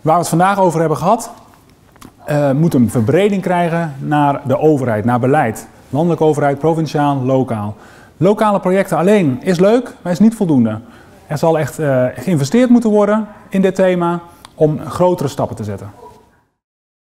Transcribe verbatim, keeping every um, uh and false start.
Waar we het vandaag over hebben gehad, uh, moet een verbreding krijgen naar de overheid, naar beleid. Landelijke overheid, provinciaal, lokaal. Lokale projecten alleen is leuk, maar is niet voldoende. Er zal echt uh, geïnvesteerd moeten worden in dit thema om grotere stappen te zetten.